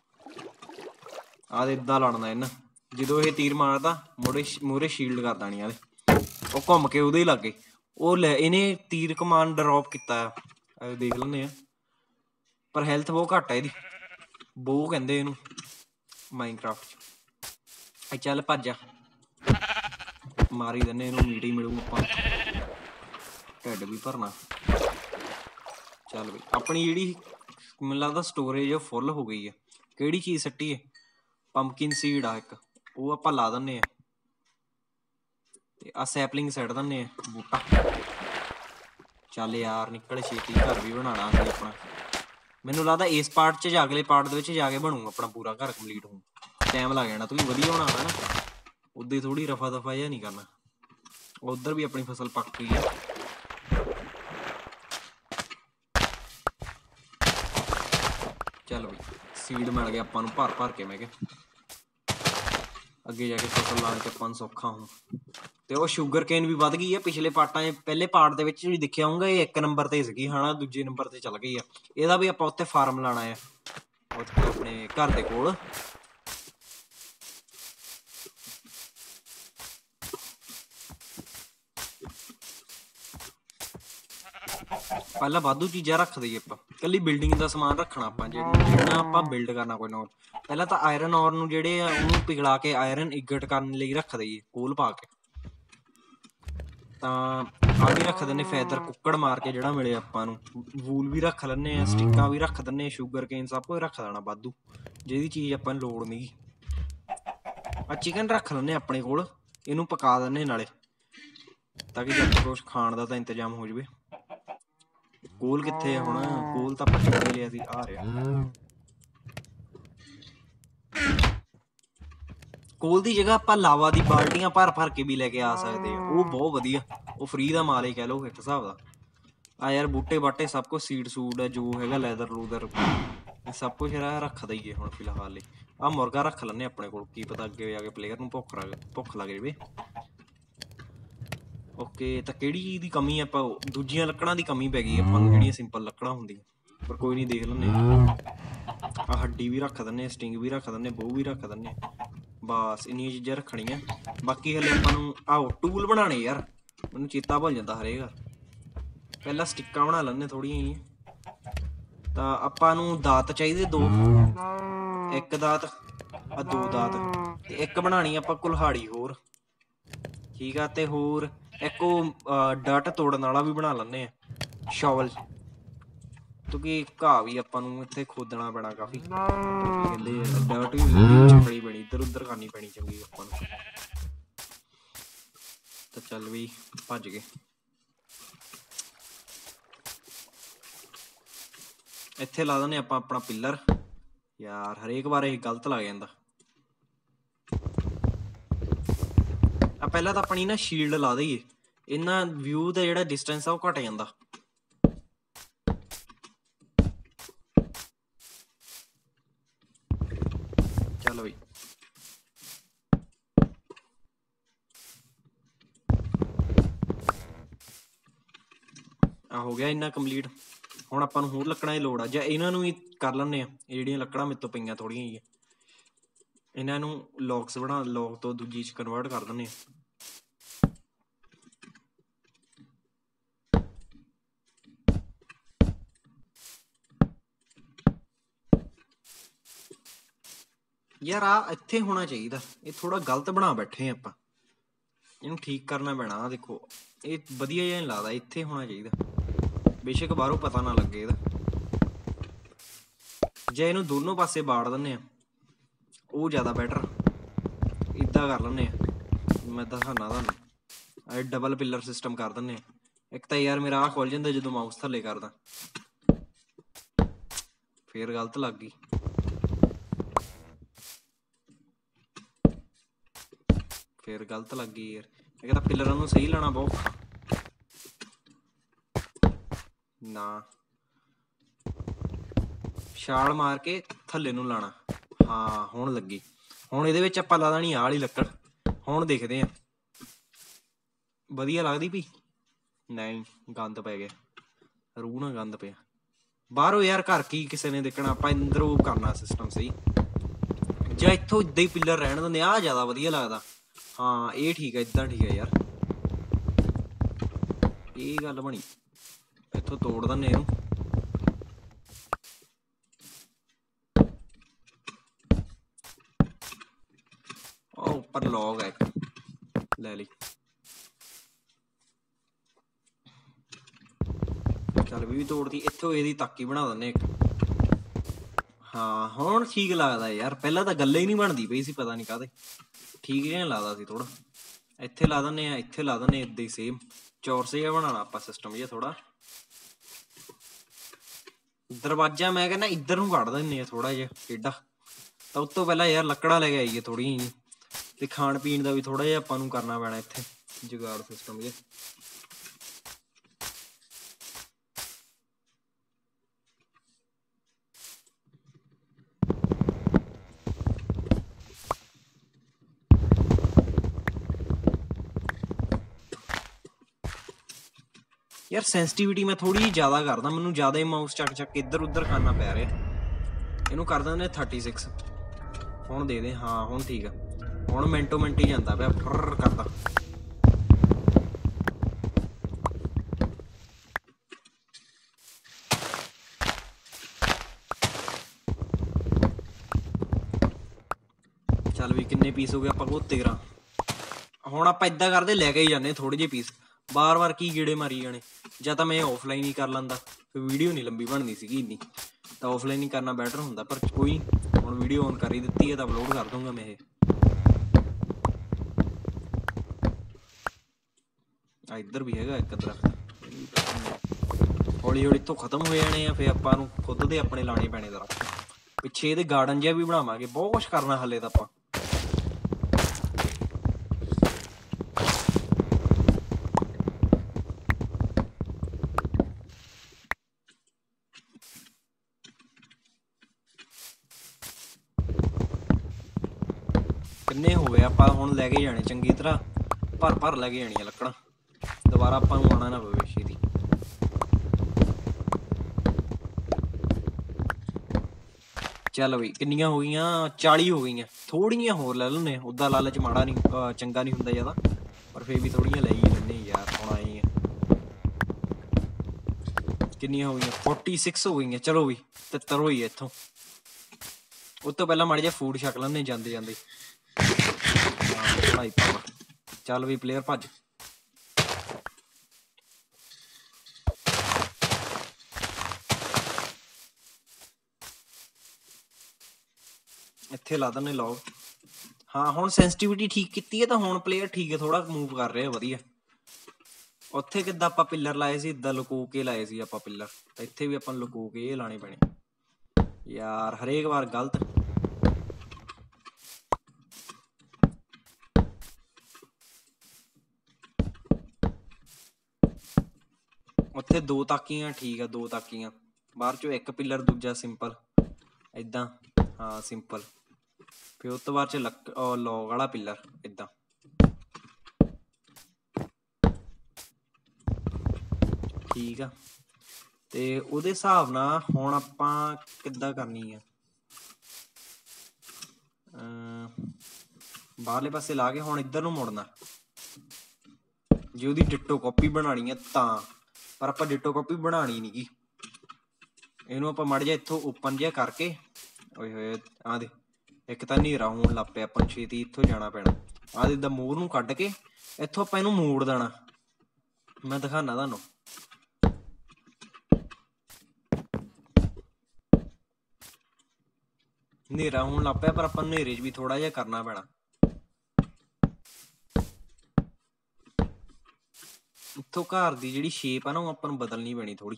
Speaker 1: ਆਹ ਏਦਾਂ ਲੜਨਾ ਇਹਨਾਂ। ਜਦੋਂ ਇਹ ਤੀਰ ਮਾਰਦਾ ਮੋੜੇ ਮੂਹਰੇ ਸ਼ੀਲਡ ਕਰ ਦੇਣੀ ਆ। ਉਹ ਘੁੰਮ ਕੇ ਉਹਦੇ ਹੀ ਲੱਗ ਗਏ। ਉਹ ਲੈ ਇਹਨੇ ਤੀਰ ਕਮਾਨ ਡਰੋਪ ਕੀਤਾ ਆ। ਦੇਖ ਲੈਂਦੇ ਆ ਪਰ ਹੈਲਥ ਬਹੁਤ ਘੱਟ ਆ ਇਹਦੀ। ਬੋ ਕਹਿੰਦੇ ਇਹਨੂੰ ਮਾਈਨਕ੍ਰਾਫਟ 'ਚ। ਚੱਲ ਭੱਜ ਜਾ ਮਾਰੀ ਦਿੰਦੇ ਇਹਨੂੰ। ਮੀਟ ਹੀ ਮਿਲੂ ਆਪਾਂ। ਢਿੱਡ ਵੀ ਭਰਨਾ। ਚੱਲ ਬਈ ਆਪਣੀ ਜਿਹੜੀ ਮੈਨੂੰ ਲੱਗਦਾ ਸਟੋਰੇਜ ਉਹ ਫੁੱਲ ਹੋ ਗਈ ਆ। ਕਿਹੜੀ ਚੀਜ਼ ਸੱਟੀ ਹੈ। ਪੰਪਕਿਨ ਸੀਡ ਆ ਇੱਕ। ਉਹ ਆਪਾਂ ਲਾ ਦਿੰਦੇ ਆ। ਤੇ ਆਹ ਸੈਪਲਿੰਗ ਸੱਟ ਦਿੰਦੇ ਆ ਬੂਟਾ। ਚੱਲ ਯਾਰ ਨਿਕਲ ਛੇਤੀ। ਘਰ ਵੀ ਬਣਾਉਣਾ ਅਸੀਂ ਆਪਣਾ। ਮੈਨੂੰ ਲੱਗਦਾ ਇਸ ਪਾਰਟ 'ਚ ਜਾਂ ਅਗਲੇ ਪਾਰਟ ਦੇ ਵਿੱਚ ਜਾ ਕੇ ਬਣੂ ਆਪਣਾ ਪੂਰਾ ਘਰ ਕੰਪਲੀਟ ਹੋਊ। ਟਾਈਮ ਲੱਗ ਜਾਣਾ। ਤੁਸੀਂ ਵਧੀਆ ਬਣਾਉਣਾ ਨਾ ਉੱਦਾਂ ਥੋੜ੍ਹੀ ਰਫਾ ਦਫਾ ਜਿਹਾ ਨਹੀਂ ਕਰਨਾ। ਉੱਧਰ ਵੀ ਆਪਣੀ ਫਸਲ ਪੱਕ ਗਈ ਆ। ਚੱਲ ਬਈ ਸੀਡ ਮਿਲ ਗਿਆ ਆਪਾਂ ਨੂੰ ਭਰ ਭਰ ਕੇ। ਮੈਂ ਕਿਹਾ ਅੱਗੇ ਜਾ ਕੇ ਫਸਲ ਲਾਉਣ 'ਚ ਆਪਾਂ ਨੂੰ ਸੌਖਾ ਹੋਊ। ਤੇ ਉਹ ਸ਼ੂਗਰ ਕੇਨ ਵੀ ਵੱਧ ਗਈ ਆ ਪਿਛਲੇ ਪਾਰਟਾਂ 'ਚ। ਪਹਿਲੇ ਪਾਰਟ ਦੇ ਵਿੱਚ ਵੀ ਦੇਖਿਆ ਹੋਊਗਾ ਇਹ ਇੱਕ ਨੰਬਰ ਤੇ ਸੀਗੀ ਹਨਾ। ਦੂਜੇ ਨੰਬਰ ਤੇ ਚੱਲ ਗਈ ਆ। ਇਹਦਾ ਵੀ ਆਪਾਂ ਉੱਥੇ ਫਾਰਮ ਲਾਉਣਾ ਆ ਉੱਥੇ ਆਪਣੇ ਘਰ ਦੇ ਕੋਲ। ਪਹਿਲਾਂ ਵਾਧੂ ਚੀਜ਼ਾਂ ਰੱਖ ਦਈਏ ਆਪਾਂ। ਇਕੱਲੀ ਬਿਲਡਿੰਗ ਦਾ ਸਮਾਨ ਰੱਖਣਾ ਆਪਾਂ ਜਿਹੜਾ ਆਪਾਂ ਬਿਲਡ ਕਰਨਾ ਕੋਈ ਨਾ। ਪਹਿਲਾਂ ਤਾਂ ਆਇਰਨ ਔਰ ਨੂੰ ਜਿਹੜੇ ਆ ਉਹਨੂੰ ਪਿਘਲਾ ਕੇ ਆਇਰਨ ਇਗਟ ਕਰਨ ਲਈ ਰੱਖ ਦਈਏ ਕੋਲ ਪਾ ਕੇ। ਤਾਂ ਆਹ ਵੀ ਰੱਖ ਦਿੰਦੇ ਫੈਦਰ ਕੁੱਕੜ ਮਾਰ ਕੇ ਜਿਹੜਾ ਮਿਲੇ ਆਪਾਂ ਨੂੰ। ਵੂਲ ਵੀ ਰੱਖ ਲੈਂਦੇ ਆ। ਸਟਿੱਕਾਂ ਵੀ ਰੱਖ ਦਿੰਦੇ ਆ। ਸ਼ੂਗਰ ਕੇਨ ਸਭ ਕੁਝ ਰੱਖ ਦੇਣਾ ਵਾਧੂ। ਜਿਹਦੀ ਚੀਜ਼ ਆਪਾਂ ਨੂੰ ਲੋੜ ਨਹੀਂ। ਆਹ ਚਿਕਨ ਰੱਖ ਲੈਂਦੇ ਆਪਣੇ ਕੋਲ। ਇਹਨੂੰ ਪਕਾ ਦਿੰਦੇ ਨਾਲੇ ਤਾਂ ਕਿ ਜਦ ਕੁਛ ਖਾਣ ਦਾ ਤਾਂ ਇੰਤਜ਼ਾਮ ਹੋ ਜਾਵੇ। ਕੋਲ ਕਿੱਥੇ ਆ ਹੁਣ। ਕੋਲ ਤਾਂ ਆਪਾਂ ਚੱਕ ਲਿਆ ਸੀ। ਆ ਰਿਹਾ ਕੋਲ ਦੀ ਜਗ੍ਹਾ ਆਪਾਂ ਲਾਵਾ ਦੀ ਬਾਲਟੀਆਂ ਭਰ ਭਰ ਕੇ ਵੀ ਲੈ ਕੇ ਆ ਸਕਦੇ ਆ। ਉਹ ਬਹੁਤ ਵਧੀਆ। ਉਹ ਫ੍ਰੀ ਦਾ ਮਾਲ ਹੀ ਕਹਿ ਲਓ ਇੱਕ ਹਿਸਾਬ ਦਾ। ਆ ਯਾਰ ਬੂਟੇ ਬਾਟੇ ਸਭ ਕੁਛ ਸੀਡ ਸੂਡ ਹੈ ਜੋ ਹੈਗਾ। ਲੈਦਰ ਲੂਦਰ ਸਭ ਕੁਛ ਰੱਖ ਦਈਏ ਹੁਣ ਫਿਲਹਾਲ ਲਈ। ਆਹ ਮੁਰਗਾ ਰੱਖ ਲੈਂਦੇ ਆਪਣੇ ਕੋਲ। ਕੀ ਪਤਾ ਅੱਗੇ ਜਾ ਕੇ ਪਲੇਅਰ ਨੂੰ ਭੁੱਖ ਭੁੱਖ ਲੱਗ ਜਾਵੇ। ਓਕੇ ਤਾਂ ਕਿਹੜੀ ਚੀਜ਼ ਦੀ ਕਮੀ ਆਪਾਂ ਦੂਜੀਆਂ ਲੱਕੜਾਂ ਦੀ ਕਮੀ ਪੈ ਗਈ ਆਪਾਂ ਨੂੰ ਜਿਹੜੀਆਂ ਸਿੰਪਲ ਲੱਕੜਾਂ ਹੁੰਦੀਆਂ। ਪਰ ਕੋਈ ਨੀ ਦੇਖ ਲੈਂਦੇ। ਆਹ ਹੱਡੀ ਵੀ ਰੱਖ ਦਿੰਦੇ। ਸਟਿੰਗ ਵੀ ਰੱਖ ਦਿੰਦੇ। ਬੋ ਵੀ ਰੱਖ ਦਿੰਦੇ। ਬਸ ਇੰਨੀਆਂ ਚੀਜ਼ਾਂ ਰੱਖਣੀਆਂ। ਬਾਕੀ ਹਲੇ ਆਪਾਂ ਨੂੰ ਆਹੋ ਟੂਲ ਬਣਾਉਣੇ ਯਾਰ। ਮੈਨੂੰ ਚੇਤਾ ਭੁੱਲ ਜਾਂਦਾ ਹਰੇਕ। ਪਹਿਲਾਂ ਸਟਿੱਕਾਂ ਬਣਾ ਲੈਂਦੇ ਥੋੜ੍ਹੀਆਂ ਜਿਹੀਆਂ। ਤਾਂ ਆਪਾਂ ਨੂੰ ਦਾਤ ਚਾਹੀਦੇ ਦੋ, ਇੱਕ ਦਾਤ ਆ ਦੋ ਦਾਤ, ਤੇ ਇੱਕ ਬਣਾਣੀ ਆਪਾਂ ਕੁल्हाड़ी ਹੋਰ, ਠੀਕ ਆ। ਤੇ ਹੋਰ ਇੱਕ ਉਹ ਡਟ ਤੋੜਨ ਵਾਲਾ ਵੀ ਬਣਾ ਲੈਂਦੇ ਆ, ਸ਼ੋਵਲ, ਕਿਉਂਕਿ ਘਾਹ ਵੀ ਆਪਾਂ ਨੂੰ ਇੱਥੇ ਖੋਦਣਾ ਪੈਣਾ ਕਾਫੀ, ਕਹਿੰਦੇ ਡਟ ਵੀ ਚੱਕਣੀ ਪੈਣੀ, ਇੱਧਰ ਉੱਧਰ ਕਰਨੀ ਪੈਣੀ ਚੰਗੀ ਆਪਾਂ ਨੂੰ। ਤਾਂ ਚੱਲ ਵੀ ਭੱਜ ਗਏ। ਇੱਥੇ ਲਾ ਦਿੰਦੇ ਆਪਾਂ ਆਪਣਾ ਪਿੱਲਰ। ਯਾਰ ਹਰੇਕ ਵਾਰ ਇਹ ਗਲਤ ਲੱਗ ਜਾਂਦਾ। ਆ ਪਹਿਲਾਂ ਤਾਂ ਆਪਣੀ ਨਾ ਸ਼ੀਲਡ ਲਾ ਦਈਏ, ਇਹਨਾਂ ਵਿਊ ਦਾ ਜਿਹੜਾ ਡਿਸਟੈਂਸ ਆ ਉਹ ਘਟ ਜਾਂਦਾ। ਚੱਲ ਬਈ ਆ ਹੋ ਗਿਆ ਇੰਨਾ ਕੰਪਲੀਟ। ਹੁਣ ਆਪਾਂ ਨੂੰ ਹੋਰ ਲੱਕੜਾਂ ਦੀ ਲੋੜ ਆ, ਜਾਂ ਇਹਨਾਂ ਨੂੰ ਹੀ ਕਰ ਲੈਂਦੇ ਆ। ਇਹ ਜਿਹੜੀਆਂ ਲੱਕੜਾਂ ਮੇਰੇ ਤੋਂ ਪਈਆਂ ਥੋੜ੍ਹੀਆਂ ਹੀ ਆ, ਇਹਨਾਂ ਨੂੰ ਲੌਕਸ ਬਣਾ, ਲੌਕ ਤੋਂ ਦੂਜੀ 'ਚ ਕਨਵਰਟ ਕਰ ਦਿੰਦੇ ਆ। ਯਾਰ ਆ ਇੱਥੇ ਹੋਣਾ ਚਾਹੀਦਾ, ਇਹ ਥੋੜਾ ਗਲਤ ਬਣਾ ਬੈਠੇ ਆਪਾਂ, ਇਹਨੂੰ ਠੀਕ ਕਰਨਾ ਪੈਣਾ। ਆ ਦੇਖੋ ਇਹ ਵਧੀਆ ਜਿਹਾ ਨਹੀਂ ਲੱਗਦਾ, ਇੱਥੇ ਹੋਣਾ ਚਾਹੀਦਾ। ਬੇਸ਼ੱਕ ਬਾਹਰੋਂ ਪਤਾ ਨਾ ਲੱਗੇ ਇਹਦਾ। ਜੇ ਇਹਨੂੰ ਦੋਨੋਂ ਪਾਸੇ ਬਾੜ ਦਿੰਦੇ ਆ ਉਹ ਜ਼ਿਆਦਾ ਬੈਟਰ। ਇੱਦਾਂ ਕਰ ਲੈਂਦੇ ਆ, ਮੈਂ ਦਿਖਾਉਣਾ ਤੁਹਾਨੂੰ। ਡਬਲ ਪਿੱਲਰ ਸਿਸਟਮ ਕਰ ਦਿੰਦੇ ਆ। ਇੱਕ ਤਾਂ ਯਾਰ ਮੇਰਾ ਆਹ ਖੁੱਲ ਜਾਂਦਾ ਜਦੋਂ ਮਾਊਸ ਥੱਲੇ ਕਰਦਾ, ਫੇਰ ਗਲਤ ਲੱਗ ਗਈ। ਫੇਰ ਗਲਤ ਲੱਗ ਗਈ ਯਾਰ। ਇਹ ਤਾਂ ਪਿੱਲਰਾਂ ਨੂੰ ਸਹੀ ਲਾਉਣਾ ਬਹੁਤ ਔਖਾ ਨਾ, ਛਾਲ ਮਾਰ ਕੇ ਥੱਲੇ ਨੂੰ ਲਾਣਾ। ਹਾਂ ਹੁਣ ਲੱਗੀ। ਹੁਣ ਇਹਦੇ ਵਿੱਚ ਆਪਾਂ ਲਾ ਦੇਣੀ ਆਹ ਵਾਲੀ ਲੱਕੜ। ਹੁਣ ਦੇਖਦੇ ਆ ਵਧੀਆ ਲੱਗਦੀ ਪਈ। ਨਹੀਂ ਗੰਦ ਪੈ ਗਿਆ, ਰੂਹ ਨਾਲ ਗੰਦ ਪਿਆ। ਬਾਹਰੋਂ ਯਾਰ ਘਰ ਕੀ ਕਿਸੇ ਨੇ ਦੇਖਣਾ, ਆਪਾਂ ਅੰਦਰੋਂ ਕਰਨਾ ਸਿਸਟਮ ਸਹੀ। ਜਾਂ ਇੱਥੋਂ ਇੱਦਾਂ ਹੀ ਪਿੱਲਰ ਰਹਿਣ ਦਿੰਦੇ, ਆਹ ਜ਼ਿਆਦਾ ਵਧੀਆ ਲੱਗਦਾ। ਹਾਂ ਇਹ ਠੀਕ ਹੈ, ਇੱਦਾਂ ਠੀਕ ਹੈ ਯਾਰ, ਇਹ ਗੱਲ ਬਣੀ। ਇੱਥੋਂ ਤੋੜ ਦਿੰਦੇ ਇਹਨੂੰ। ਉਹ ਉੱਪਰ ਲੌਗ ਹੈ ਇੱਕ, ਲੈ ਲਈ। ਚੱਲ ਵੀ ਤੋੜਦੀ। ਇੱਥੋਂ ਇਹਦੀ ਤਾਕੀ ਬਣਾ ਦਿੰਦੇ ਇੱਕ। ਹਾਂ ਹੁਣ ਠੀਕ ਲੱਗਦਾ ਯਾਰ, ਪਹਿਲਾਂ ਤਾਂ ਗੱਲੇ ਹੀ ਨਹੀਂ ਬਣਦੀ ਪਈ ਸੀ, ਪਤਾ ਨਹੀਂ ਕਾਹਦੇ। ਠੀਕ ਜਿਹਾ ਲੱਗਦਾ ਸੀ ਥੋੜਾ। ਇੱਥੇ ਲਾ ਦਿੰਦੇ ਆ, ਇੱਥੇ ਲਾ ਦਿੰਦੇ ਏਦਾਂ ਹੀ ਸੇਮ ਚੌਰਸ ਜਿਹਾ ਬਣਾਉਣਾ ਆਪਾਂ ਸਿਸਟਮ ਜਿਹਾ ਥੋੜਾ। ਦਰਵਾਜ਼ਾ ਮੈਂ ਕਹਿੰਦਾ ਇੱਧਰ ਨੂੰ ਕੱਢ ਦਿੰਦੇ ਆ ਥੋੜਾ ਜਿਹਾ ਟੇਢਾ। ਤਾਂ ਉਸ ਤੋਂ ਪਹਿਲਾਂ ਯਾਰ ਲੱਕੜਾਂ ਲੈ ਕੇ ਆਈਏ ਥੋੜ੍ਹੀਆਂ ਜਿਹੀਆਂ, ਤੇ ਖਾਣ ਪੀਣ ਦਾ ਵੀ ਥੋੜਾ ਜਿਹਾ ਆਪਾਂ ਨੂੰ ਕਰਨਾ ਪੈਣਾ ਇੱਥੇ ਜੁਗਾੜ ਸਿਸਟਮ ਜਿਹਾ। ਯਾਰ ਸੈਂਸਿਟੀਵਿਟੀ ਮੈਂ ਥੋੜੀ ਜਿਹੀ ਜ਼ਿਆਦਾ ਕਰਦਾ, ਮੈਨੂੰ ਜ਼ਿਆਦਾ ਹੀ ਮਾਊਸ ਚੱਕ ਚੱਕ ਇੱਧਰ ਉੱਧਰ ਕਰਨਾ ਪੈ ਰਿਹਾ। ਇਹਨੂੰ ਕਰ ਦਿੰਦੇ ਥਰਟੀ ਸਿਕਸ। ਹੁਣ ਦੇ ਦੇ। ਹਾਂ ਹੁਣ ਠੀਕ ਆ, ਹੁਣ ਮਿੰਟੋ ਮਿੰਟ ਹੀ ਜਾਂਦਾ ਪਿਆ, ਫਰ ਕਰਦਾ। ਚੱਲ ਵੀ ਕਿੰਨੇ ਪੀਸ ਹੋ ਗਏ ਆਪਾਂ ਕੋਲ? ਤੇਰਾਂ। ਹੁਣ ਆਪਾਂ ਏਦਾਂ ਕਰਦੇ, ਲੈ ਕੇ ਹੀ ਜਾਂਦੇ ਥੋੜੇ ਜਿਹੇ ਪੀਸ। ਬਾਰ ਬਾਰ ਕੀ ਗੇੜੇ ਮਾਰੀ ਜਾਣੇ। ਜਾਂ ਤਾਂ ਮੈਂ ਆਫਲਾਈਨ ਹੀ ਕਰ ਲੈਂਦਾ, ਫਿਰ ਵੀਡੀਓ ਨਹੀਂ ਲੰਬੀ ਬਣਨੀ ਸੀਗੀ ਇੰਨੀ। ਤਾਂ ਆਫਲਾਈਨ ਹੀ ਕਰਨਾ ਬੈਟਰ ਹੁੰਦਾ, ਪਰ ਕੋਈ ਹੁਣ ਵੀਡੀਓ ਔਨ ਕਰ ਹੀ ਦਿੱਤੀ ਹੈ ਤਾਂ ਅਪਲੋਡ ਕਰ ਦੂੰਗਾ ਮੈਂ ਇਹ। ਆ ਇੱਧਰ ਵੀ ਹੈਗਾ ਇੱਕ ਦਰਖਤ। ਹੌਲੀ ਹੌਲੀ ਇੱਥੋਂ ਖਤਮ ਹੋ ਜਾਣੇ ਆ, ਫਿਰ ਆਪਾਂ ਨੂੰ ਖੁਦ ਦੇ ਆਪਣੇ ਲਾਣੇ ਪੈਣੇ ਦਰਖਤ। ਪਿੱਛੇ ਇਹਦੇ ਗਾਰਡਨ ਜਿਹਾ ਵੀ ਬਣਾਵਾਂਗੇ, ਬਹੁਤ ਕੁਛ ਕਰਨਾ ਹਾਲੇ ਤਾਂ ਆਪਾਂ। ਕਿੰਨੇ ਹੋ ਗਏ? ਆਪਾਂ ਹੁਣ ਲੈ ਕੇ ਜਾਣੇ ਚੰਗੀ ਤਰ੍ਹਾਂ ਭਰ ਭਰ ਲੈ ਕੇ ਜਾਣੀਆਂ ਲੱਕੜਾਂ, ਦੁਬਾਰਾ ਆਪਾਂ ਨੂੰ ਆਉਣਾ ਨਾ ਪਵੇ ਛੇਤੀ। ਚੱਲ ਬਈ ਕਿੰਨੀਆਂ ਹੋ ਗਈਆਂ? ਚਾਲੀ ਹੋ ਗਈਆਂ। ਥੋੜੀਆਂ ਹੋਰ ਲੈ ਲੈਂਦੇ, ਉੱਦਾਂ ਲਾਲਚ ਮਾੜਾ ਨਹੀਂ, ਚੰਗਾ ਨਹੀਂ ਹੁੰਦਾ ਜ਼ਿਆਦਾ, ਪਰ ਫਿਰ ਵੀ ਥੋੜੀਆਂ ਲੈ ਹੀ ਲੈਂਦੇ ਯਾਰ। ਹੁਣ ਆਏ ਆ ਕਿੰਨੀਆਂ ਹੋ ਗਈਆਂ फोर्टी सिक्स ਹੋ ਗਈਆਂ। ਚਲੋ ਵੀ तिहत्तर ਹੋਈ ਹੈ ਇੱਥੋਂ। ਉਸ ਤੋਂ ਪਹਿਲਾਂ ਮਾੜਾ ਜਿਹਾ ਫੂਡ ਛਕ ਲੈਂਦੇ ਜਾਂਦੇ ਜਾਂਦੇ। ਹਾਂ ਪੜਾਈ ਪਾਵਰ। ਚੱਲ ਵੀ ਪਲੇਅਰ ਭੱਜ। ਇੱਥੇ ਲਾ ਦਿੰਦੇ ਲਓ। ਹਾਂ ਹੁਣ ਸੈਂਸਿਟੀਵਿਟੀ ਠੀਕ ਕੀਤੀ ਹੈ ਤਾਂ ਹੁਣ ਪਲੇਅਰ ਠੀਕ ਹੈ, ਥੋੜਾ ਮੂਵ ਕਰ ਰਿਹਾ ਵਧੀਆ। ਉੱਥੇ ਕਿੱਦਾਂ ਆਪਾਂ ਪਿੱਲਰ ਲਾਏ ਸੀ, ਇੱਦਾਂ ਲੁਕੋ ਕੇ ਲਾਏ ਸੀ ਆਪਾਂ ਪਿੱਲਰ, ਤਾਂ ਇੱਥੇ ਵੀ ਆਪਾਂ ਨੂੰ ਲੁਕੋ ਕੇ ਇਹ ਲਾਣੇ ਪੈਣੇ ਯਾਰ ਹਰੇਕ ਵਾਰ ਗਲਤ। ਉੱਥੇ ਦੋ ਤਾਕੀਆਂ ਠੀਕ ਆ, ਦੋ ਤਾਕੀਆਂ ਬਾਹਰ ਚੋਂ ਇੱਕ ਪਿੱਲਰ ਦੂਜਾ ਸਿੰਪਲ ਏਦਾਂ। ਹਾਂ ਸਿੰਪਲ। ਫਿਰ ਉਸ ਤੋਂ ਬਾਅਦ ਚ ਲੱਕ ਲੌਗ ਵਾਲਾ ਪਿੱਲਰ ਏਦਾਂ। ਠੀਕ ਆ ਤੇ ਉਹਦੇ ਹਿਸਾਬ ਨਾਲ ਹੁਣ ਆਪਾਂ ਕਿੱਦਾਂ ਕਰਨੀ ਆ, ਬਾਹਰਲੇ ਪਾਸੇ ਲਾ ਕੇ ਹੁਣ ਇੱਧਰ ਨੂੰ ਮੁੜਨਾ ਜੇ ਉਹਦੀ ਡਿਟੋ ਕਾਪੀ ਬਣਾਉਣੀ ਆ ਤਾਂ। ਪਰ ਆਪਾਂ ਡਿਟੋ ਕਾਪੀ ਬਣਾਉਣੀ ਨੀ ਗੀ, ਇਹਨੂੰ ਆਪਾਂ ਮਾੜਾ ਜਿਹਾ ਇੱਥੋਂ ਓਪਨ ਜਿਹਾ ਕਰਕੇ ਓਏ ਹੋਏ ਆਹ ਦੇ ਇੱਕ ਤਾਂ ਹਨੇਰਾ ਹੋਣ ਲੱਗ ਪਿਆ, ਆਪਾਂ ਨੂੰ ਛੇਤੀ ਇੱਥੋਂ ਜਾਣਾ ਪੈਣਾ। ਆਹ ਦੇ ਮੋਰ ਨੂੰ ਕੱਢ ਕੇ ਇੱਥੋਂ ਆਪਾਂ ਇਹਨੂੰ ਮੋੜ ਦੇਣਾ। ਮੈਂ ਦਿਖਾਉਣਾ ਤੁਹਾਨੂੰ। ਹਨੇਰਾ ਹੋਣ ਲੱਗ ਪਿਆ ਪਰ ਆਪਾਂ ਹਨੇਰੇ 'ਚ ਵੀ ਥੋੜਾ ਜਿਹਾ ਕਰਨਾ ਪੈਣਾ। ਇੱਥੋਂ ਘਰ ਦੀ ਜਿਹੜੀ ਸ਼ੇਪ ਆ ਨਾ ਉਹ ਆਪਾਂ ਨੂੰ ਬਦਲਣੀ ਪੈਣੀ ਥੋੜੀ।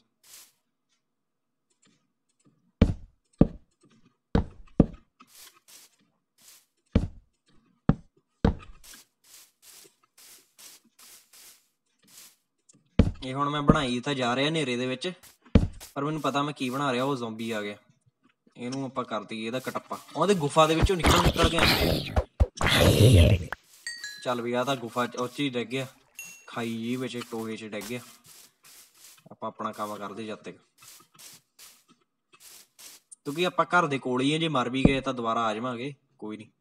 Speaker 1: ਇਹ ਹੁਣ ਮੈਂ ਬਣਾਈ ਤਾਂ ਜਾ ਰਿਹਾ ਹਨੇਰੇ ਦੇ ਵਿੱਚ, ਪਰ ਮੈਨੂੰ ਪਤਾ ਮੈਂ ਕੀ ਬਣਾ ਰਿਹਾ। ਉਹ ਜ਼ੋਂਬੀ ਆ ਗਿਆ, ਇਹਨੂੰ ਆਪਾਂ ਕਰ ਦਈਏ ਇਹਦਾ ਕਟੱਪਾ। ਉਹਦੇ ਗੁਫਾ ਦੇ ਵਿੱਚੋਂ ਨਿਕਲ ਨਿਕਲ ਕੇ ਆਉਂਦੇ। ਚੱਲ ਵੀ ਆ ਤਾਂ ਗੁਫਾ ਉਹ 'ਚ ਹੀ ਡਿੱਗ ਗਿਆ, ਖਾਈ ਜੀ ਵਿੱਚ ਟੋਏ 'ਚ ਡਿੱਗ ਗਿਆ। ਆਪਾਂ ਆਪਣਾ ਕੰਮ ਕਰਦੇ ਜਦ ਤੱਕ, ਕਿਉਂਕਿ ਆਪਾਂ ਘਰ ਦੇ ਕੋਲ ਹੀ ਆ। ਜੇ ਮਰ ਵੀ ਗਏ ਤਾਂ ਦੁਬਾਰਾ ਆ ਜਾਵਾਂਗੇ, ਕੋਈ ਨੀ।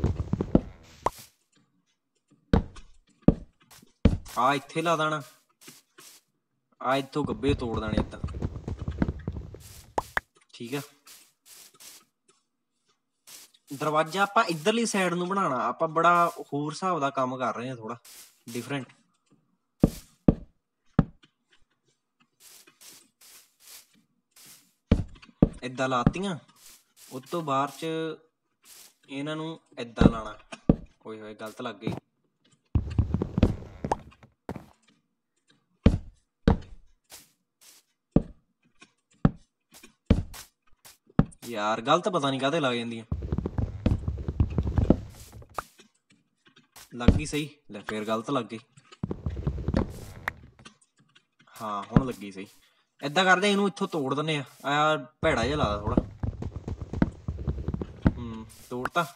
Speaker 1: ਆ ਇੱਥੇ ਲਾ ਦੇਣਾ, ਆ ਇੱਥੋਂ ਗੱਬੇ ਤੋੜ ਦੇਣੇ ਏਦਾਂ। ਠੀਕ ਆ ਦਰਵਾਜ਼ਾ ਆਪਾਂ ਇੱਧਰਲੀ ਸਾਈਡ ਨੂੰ ਬਣਾਉਣਾ। ਆਪਾਂ ਬੜਾ ਹੋਰ ਹਿਸਾਬ ਦਾ ਕੰਮ ਕਰ ਰਹੇ ਹਾਂ, ਥੋੜਾ ਡਿਫਰੈਂਟ। ਏਦਾਂ ਲਾਤੀਆਂ, ਉਸ ਤੋਂ ਬਾਅਦ ਚ ਇਹਨਾਂ ਨੂੰ ਏਦਾਂ ਲਾਣਾ। ਹੋਏ ਹੋਏ ਗਲਤ ਲੱਗ ਗਈ। ਯਾਰ ਗਲਤ ਪਤਾ ਨੀ ਕਾਹਤੇ ਲੱਗ ਜਾਂਦੀਆਂ। ਲੱਗ ਗਈ ਸਹੀ, ਲੈ ਫੇਰ ਗਲਤ ਲੱਗ ਗਈ। ਹਾਂ ਹੁਣ ਲੱਗੀ ਸਹੀ। ਏਦਾਂ ਕਰਦੇ ਇਹਨੂੰ ਇੱਥੋਂ ਤੋੜ ਦਿੰਦੇ ਆ। ਆ ਭੈੜਾ ਜਿਹਾ ਲੱਗਦਾ ਥੋੜਾ। ਹਮ ਤੋੜਤਾ।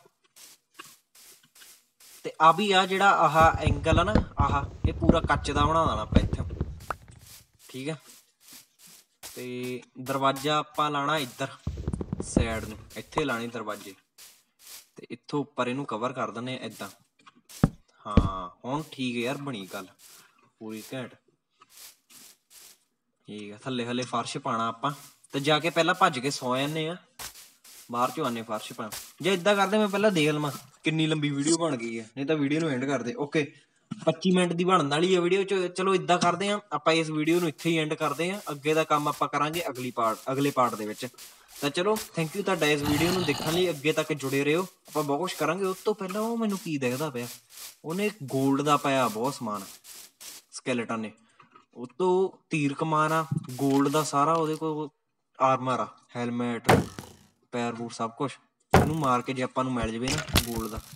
Speaker 1: ਤੇ ਆ ਵੀ ਆ ਜਿਹੜਾ ਆਹ ਐਂਗਲ ਆ ਨਾ, ਆਹ ਇਹ ਪੂਰਾ ਕੱਚ ਦਾ ਬਣਾ ਦੇਣਾ ਆਪਾਂ ਇੱਥੇ। ਠੀਕ ਆ ਤੇ ਦਰਵਾਜ਼ਾ ਆਪਾਂ ਲਾਣਾ ਇੱਧਰ ਸਾਈਡ ਨੂੰ, ਇੱਥੇ ਲਾਣੇ ਦਰਵਾਜ਼ੇ ਤੇ ਇੱਥੋਂ ਉੱਪਰ ਇਹਨੂੰ ਕਵਰ ਕਰ ਦਿੰਦੇ ਆ ਏਦਾਂ। ਹਾਂ ਹੁਣ ਠੀਕ ਹੈ ਯਾਰ, ਬਣੀ ਗੱਲ ਪੂਰੀ ਘੈਂਟ। ਠੀਕ ਆ ਥੱਲੇ ਹਲੇ ਫਰਸ਼ ਪਾਣਾ ਆਪਾਂ, ਤੇ ਜਾ ਕੇ ਪਹਿਲਾਂ ਭੱਜ ਕੇ ਸੌ ਜਾਂਦੇ ਆ, ਬਾਹਰ ਚੋਂ ਆਨੇ ਫਰਸ਼ ਪਾ। ਜੇ ਏਦਾਂ ਕਰਦੇ ਮੈਂ ਪਹਿਲਾਂ ਦੇਖ ਲਵਾਂ ਕਿੰਨੀ ਲੰਬੀ ਵੀਡੀਓ ਬਣ ਗਈ ਹੈ, ਨਹੀਂ ਤਾਂ ਵੀਡੀਓ ਨੂੰ ਐਂਡ ਕਰਦੇ। ਓਕੇ ਪੱਚੀ ਮਿੰਟ ਦੀ ਬਣਨ ਵਾਲੀ ਹੈ ਵੀਡੀਓ ਚ। ਚਲੋ ਏਦਾਂ ਕਰਦੇ ਹਾਂ ਆਪਾਂ, ਇਸ ਵੀਡੀਓ ਨੂੰ ਇੱਥੇ ਹੀ ਐਂਡ ਕਰਦੇ ਹਾਂ। ਅੱਗੇ ਦਾ ਕੰਮ ਆਪਾਂ ਕਰਾਂਗੇ ਅਗਲੀ ਪਾਰਟ ਅਗਲੇ ਪਾਰਟ ਦੇ ਵਿੱਚ। ਤਾਂ ਚਲੋ ਥੈਂਕ ਯੂ ਤੁਹਾਡਾ ਇਸ ਵੀਡੀਓ ਨੂੰ ਦੇਖਣ ਲਈ। ਅੱਗੇ ਤੱਕ ਜੁੜੇ ਰਹੋ, ਆਪਾਂ ਬਹੁਤ ਕੁਛ ਕਰਾਂਗੇ। ਉਸ ਤੋਂ ਪਹਿਲਾਂ ਉਹ ਮੈਨੂੰ ਕੀ ਦਿਖਦਾ ਪਿਆ, ਉਹਨੇ ਗੋਲਡ ਦਾ ਪਾਇਆ ਬਹੁਤ ਸਮਾਨ ਸਕੈਲੇਟਨ ਨੇ। ਉਹ ਤੋਂ ਤੀਰ ਕਮਾਨ ਆ, ਗੋਲਡ ਦਾ ਸਾਰਾ ਉਹਦੇ ਕੋਲ ਆਰਮਰ ਆ, ਹੈਲਮਟ ਪੈਰ ਪੂਰ ਸਭ ਕੁਛ। ਇਹਨੂੰ ਮਾਰ ਕੇ ਜੇ ਆਪਾਂ ਨੂੰ ਮਿਲ ਜਾਵੇ ਨਾ ਗੋਲਡ ਦਾ,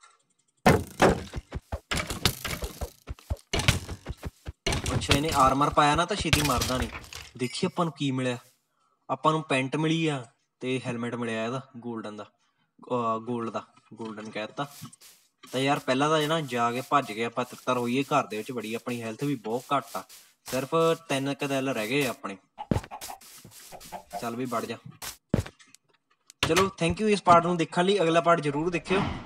Speaker 1: ਅੱਛਾ ਇਹਨੇ ਆਰਮਰ ਪਾਇਆ ਨਾ ਤਾਂ ਛੇਤੀ ਮਰਦਾ ਨਹੀਂ। ਦੇਖੀ ਆਪਾਂ ਨੂੰ ਕੀ ਮਿਲਿਆ, ਆਪਾਂ ਨੂੰ ਪੈਂਟ ਮਿਲੀ ਆ ਤੇ ਹੈਲਮਟ ਮਿਲਿਆ ਇਹਦਾ ਗੋਲਡਨ ਦਾ, ਗੋਲਡ ਦਾ ਗੋਲਡਨ ਕਹਿ ਦਿੱਤਾ। ਤਾਂ ਯਾਰ ਪਹਿਲਾਂ ਤਾਂ ਨਾ ਜਾ ਕੇ ਭੱਜ ਕੇ ਆਪਾਂ ਤਿੱਤਰ ਹੋਈਏ ਘਰ ਦੇ ਵਿੱਚ ਬੜੀ। ਆਪਣੀ ਹੈਲਥ ਵੀ ਬਹੁਤ ਘੱਟ ਆ, ਸਿਰਫ ਤਿੰਨ ਕੁ ਦਿਲ ਰਹਿ ਗਏ ਆਪਣੇ। ਚੱਲ ਵੀ ਵੜ ਜਾ। ਚਲੋ ਥੈਂਕ ਯੂ ਇਸ ਪਾਰਟ ਨੂੰ ਦੇਖਣ ਲਈ। ਅਗਲਾ ਪਾਰਟ ਜ਼ਰੂਰ ਦੇਖਿਓ।